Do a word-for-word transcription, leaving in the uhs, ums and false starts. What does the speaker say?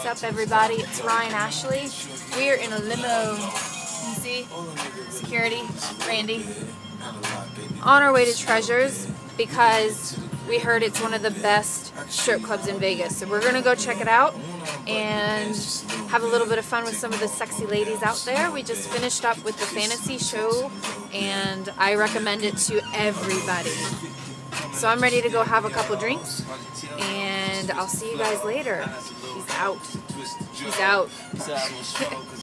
What's up, everybody? It's Ryan Ashley. We're in a limo. You see? Security, Randy. On our way to Treasures because we heard it's one of the best strip clubs in Vegas. So we're going to go check it out and have a little bit of fun with some of the sexy ladies out there. We just finished up with the fantasy show and I recommend it to everybody. So I'm ready to go have a couple drinks and I'll see you guys later. Peace out. Peace out.